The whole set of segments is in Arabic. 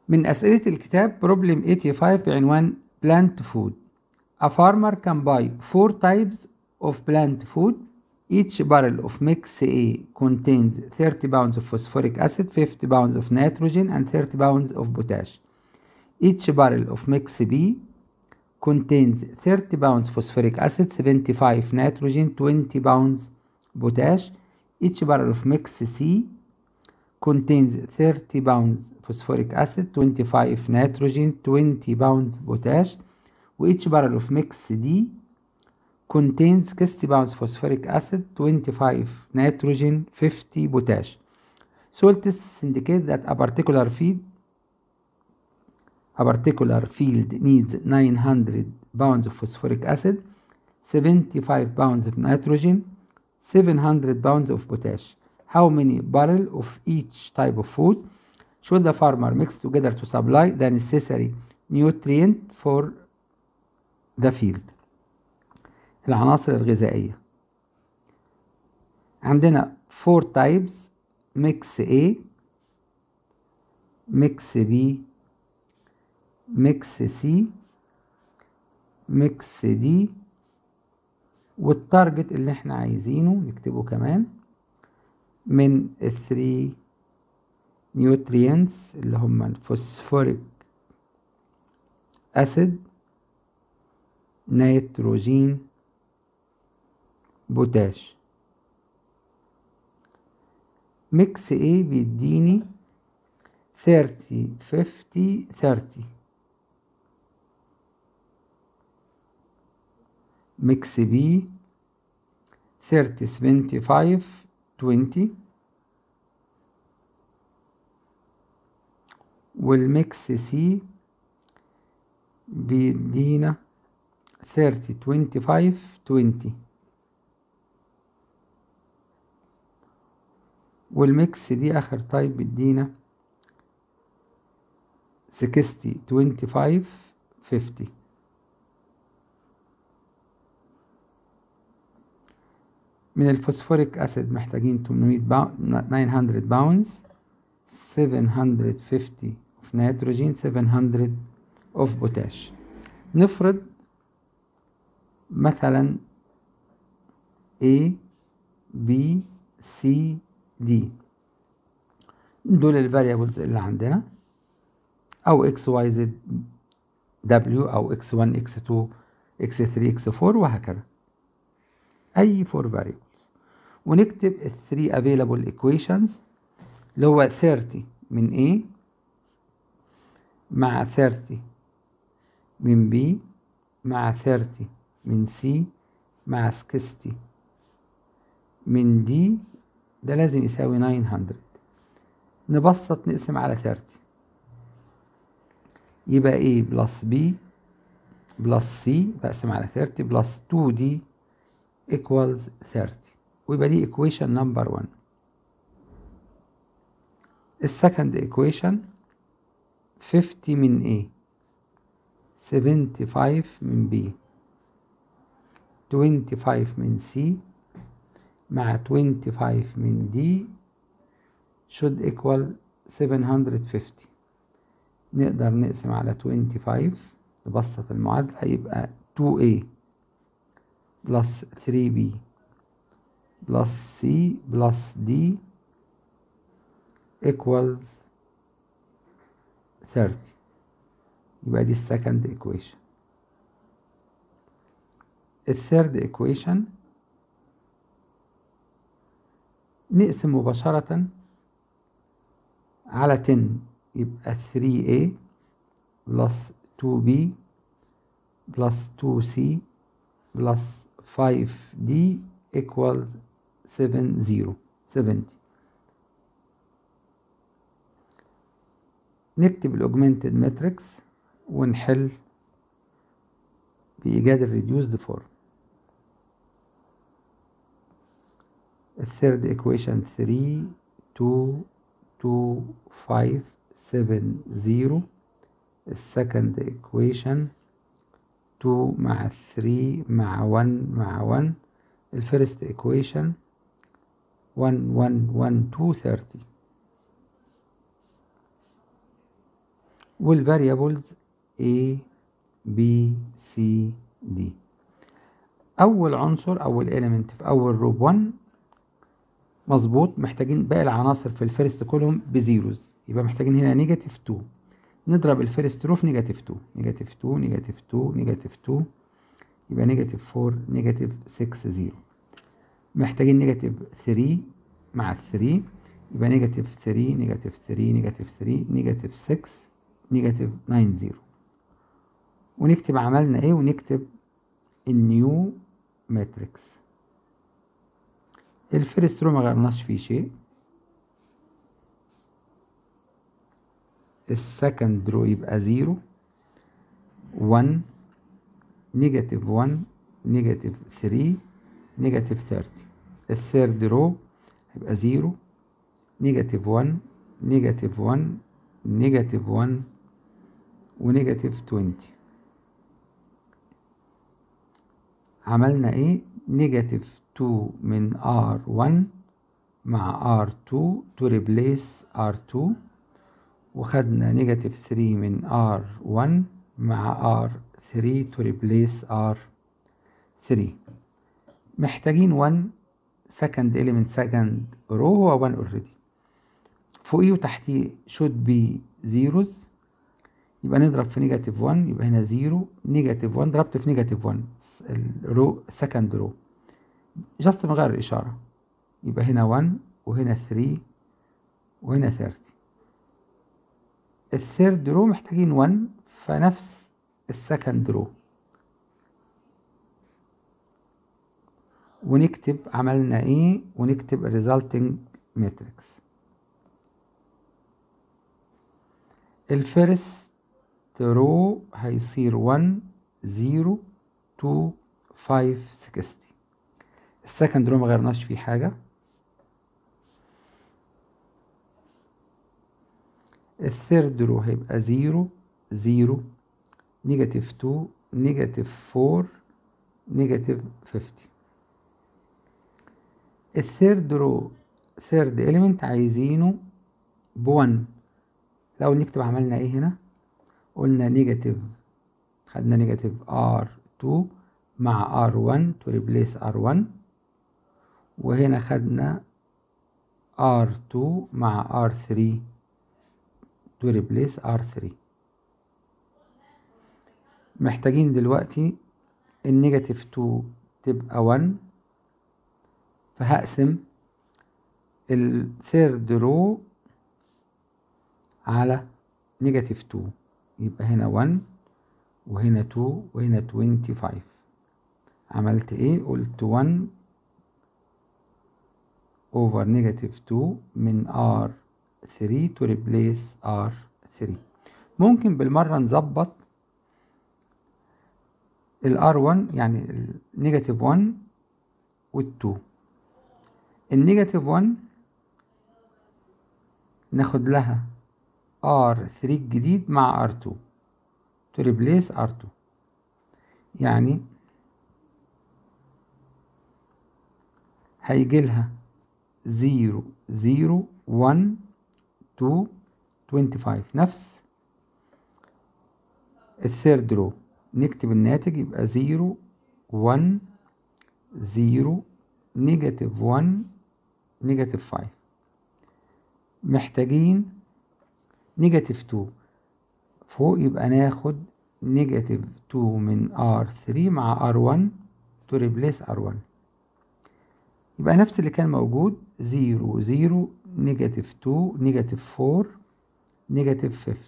من أسئلة الكتاب Problem 85 بعنوان Plant Food. A farmer can buy 4 types of plant food. Each barrel of mix A contains 30 pounds of phosphoric acid, 50 pounds of nitrogen, and 30 pounds of potash. Each barrel of mix B contains 30 pounds phosphoric acid, 75 nitrogen, 20 pounds potash. Each barrel of mix C contains 30 pounds phosphoric acid, 25 nitrogen, 20 pounds potash. Each barrel of mix D contains 60 pounds phosphoric acid, 25 nitrogen, 50 potash. Soil tests indicate that a particular field needs 900 pounds of phosphoric acid, 75 pounds of nitrogen, 700 pounds of potash. How many barrels of each type of food should the farmer mix together to supply the necessary nutrient for the field؟ العناصر الغذائية عندنا 4 types: mix A, mix B, mix C, mix D، والتارجت اللي احنا عايزينه نكتبه كمان من 3 nutrients اللي هم الفوسفوريك أسيد، نيتروجين، بوتاش. ميكس A بيديني 30 50 30. ميكس B 30 75 20. والميكس C بيدينا 30 25 20. والميكس دي آخر تايب بيدينا 60 25 50. من الفوسفوريك أسيد محتاجين 900 باونز، 750 of nitrogen، 700 of potash. نفرض مثلا A B C D دول الفاريبلز اللي عندنا، أو X Y Z W أو X1 X2 X3 X4 وهكذا، أي 4 variables. ونكتب ال 3 available equations اللي هو 30 من A مع 30 من B مع 30 من C مع 60 من D، ده لازم يساوي 900. نبسط نقسم على 30 يبقى A بلس B بلس C بقسم على 30 بلس 2D equals 30، ويبقى دي equation number 1. السكند equation 50 من A، 75 من B، 25 من C مع 25 من D should equal 750. نقدر نقسم على 25 نبسط المعادلة، يبقى 2A بلس 3B بلس C بلس D equals 30. يبقى دي السكند equation. الثيرد equation نقسم مباشرة على 10، يبقى 3A بلس 2B بلس 2C بلس 5D equals 70. نكتب الأوجمنتد ماتريكس ونحل بإيجاد الريديوسد فورم. الثيرد equation 3 2 2 5 7 0. السكند equation 2 مع 3 مع 1 مع 1. الفيرست equation 1 1 1 2 30. والفاريبلز A B C D. أول عنصر أول element في أول روب 1 مظبوط، محتاجين باقي العناصر في الفيرست كولوم بزيروز، يبقى محتاجين هنا نيجاتيف 2. نضرب الفيرست رو في نيجاتيف 2، نيجاتيف 2 نيجاتيف 2 نيجاتيف 2 يبقى نيجاتيف 4 نيجاتيف 6 0. محتاجين نيجاتيف 3 مع 3 يبقى نيجاتيف 3 نيجاتيف 3 نيجاتيف 3 نيجاتيف 6 نيجاتيف 9 0. ونكتب عملنا ايه، ونكتب النيو ماتريكس. الفيرست رو ما غيرناش فيه شيء، السكند رو يبقى 0 1 نيجاتيف 1 نيجاتيف 3 نيجاتيف 30. الثيرد رو هيبقى 0 نيجاتيف 1 نيجاتيف 1 نيجاتيف 1 ونيجاتيف 20. عملنا ايه، نيجاتيف 2 من R1 مع R2 to replace R2، وخدنا نيجاتيف 3 من R1 مع R3 to replace R3. محتاجين 1 second element second row، هو 1 already، فوقيه وتحتيه should be zeros، يبقى نضرب في نيجاتيف 1 يبقى هنا 0 نيجاتيف 1 ضربت في نيجاتيف 1 الرو second row جاست مغير الإشارة، يبقى هنا 1 وهنا 3 وهنا 30. الثيرد رو محتاجين 1 فنفس السكند رو، ونكتب عملنا ايه، ونكتب الريزلتنج ماتريكس. الفيرست رو هيصير 1 0 2 5 60. السكند رو ما غيرناش فيه حاجة. الثيرد رو هيبقى 0 0 نيجاتيف 2 نيجاتيف 4 نيجاتيف 50. الثيرد رو ثيرد إليمنت عايزينه ب1. لو نكتب عملنا ايه هنا، قلنا نيجاتيف، خدنا نيجاتيف R2 مع R1 to replace R1، وهنا خدنا R2 مع R3 to replace R3. محتاجين دلوقتي النيجاتيف 2 تبقى 1، فهقسم الثيرد رو على نيجاتيف 2، يبقى هنا 1 وهنا 2 وهنا 25. عملت ايه، قلت 1 over نيجاتيف 2 من R3 to replace R3. ممكن بالمرة نظبط ال R1 يعني النيجاتيف 1 وال2. النيجاتيف 1 ناخد لها R3 الجديد مع R2 to replace R2، يعني هيجي لها 0 0 1 2 25 نفس الثيرد رو. نكتب الناتج يبقى 0 1 0 نيجاتيف 1 نيجاتيف 5. محتاجين نيجاتيف 2 فوق، يبقى ناخد نيجاتيف 2 من R3 مع R1 to replace R1، يبقى نفس اللي كان موجود 0 0 نيجاتيف 2 نيجاتيف 4 نيجاتيف 50.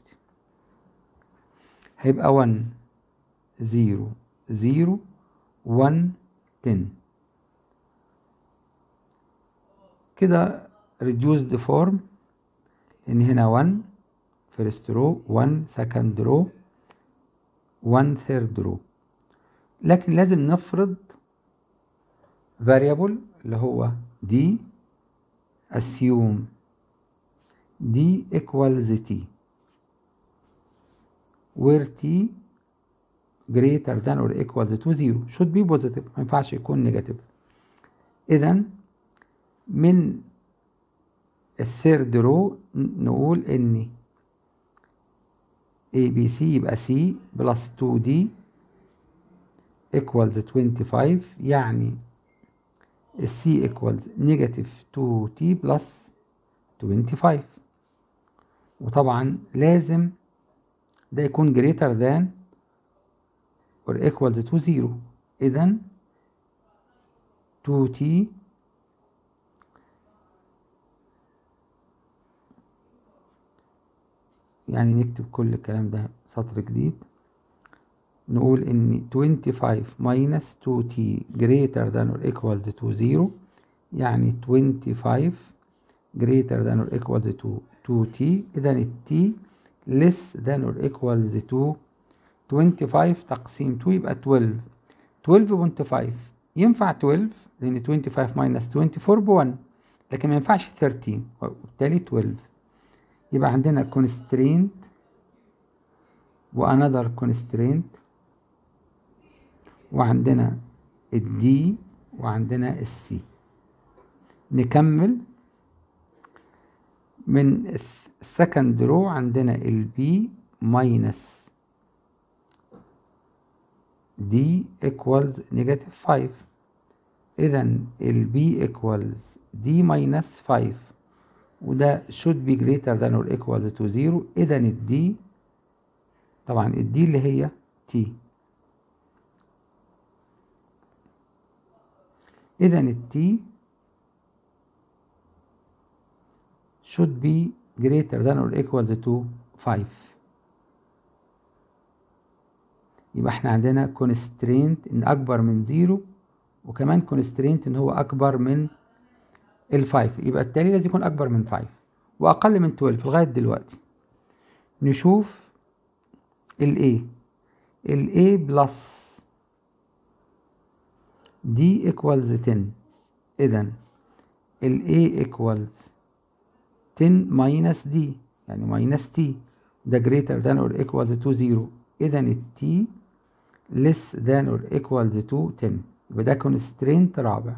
هيبقى 1 0 0 1 10 كده reduced form، لأن هنا 1 first row 1 second row 1 third row. لكن لازم نفرض variable اللي هو d، assume d equals t where t greater than or equal to 0 should be positive، ما ينفعش يكون negative. إذن من الثيرد رو نقول إن ABC يبقى C بلس 2D equals 25 يعني C equals negative 2T بلس 25. وطبعا لازم ده يكون greater than or equals to 0. إذا 2T يعني نكتب كل الكلام ده سطر جديد، نقول إن 25 minus 2T greater than or equals to 0 يعني 25 greater than or equals to 2T. إذا ال T less than or equals to 25 تقسيم 2 يبقى 12. 12.5 ينفع 12 لأن 25 minus 24 ب1، لكن ما ينفعش 13 وبالتالي 12. يبقى عندنا constraint و another constraint وعندنا ال D وعندنا ال C. نكمل من السكند رو عندنا ال B minus D equals negative 5. إذا ال B equals D minus 5 وده should be greater than or equals to 0. إذا ال D طبعا ال D اللي هي T. إذا ال T should be greater than or equals to 5. يبقى احنا عندنا constraint ان اكبر من 0 وكمان constraint ان هو اكبر من ال 5. يبقى التالي لازم يكون اكبر من 5 واقل من 12 لغاية دلوقتي. نشوف ال A. ال A plus D equals 10. إذا ال A equals 10 minus D يعني minus T ده greater than or equals to 0. إذا ال T less than or equals to 10. يبقى ده constraint رابع.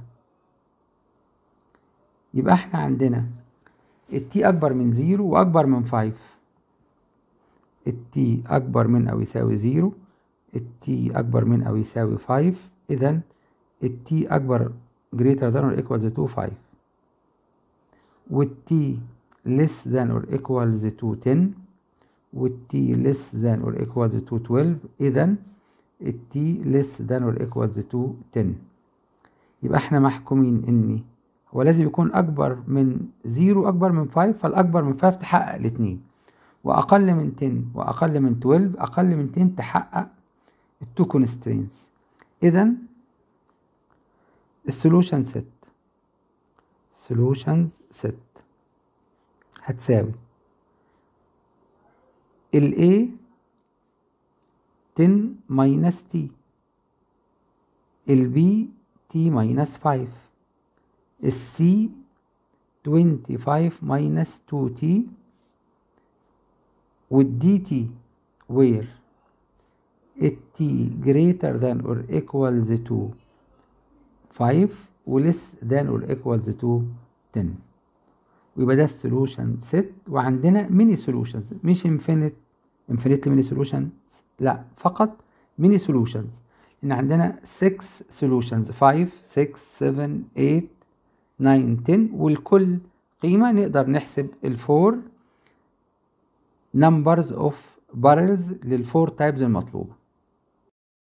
يبقى احنا عندنا ال T أكبر من 0 وأكبر من 5. ال T أكبر من أو يساوي 0، ال T أكبر من أو يساوي 5. إذا ال T أكبر greater than or equals to 5 وال T less than or equals to 10 وال T less than or equals to 12. إذا ال T less than or equals to 10. يبقى احنا محكومين ان هو لازم يكون اكبر من 0 واكبر من 5، فالاكبر من 5 تحقق الاتنين، واقل من 10 واقل من 12 اقل من 10 تحقق التو كونسترينتس. اذا السولوشن ست هتساوي ال A 10 minus T، ال B T minus 5، ال C 25 minus 2T، وال DT where ال T greater than or equals to 5 و less than or equals to 10. ويبقى ده السولوشن ست. وعندنا ميني سولوشنز مش infinitely ميني سولوشنز، لا فقط ميني سولوشنز. ان عندنا 6 سولوشنز 5 6 7 8 9 10 والكل قيمة نقدر نحسب الفور numbers of barrels للفور تايبز المطلوبة.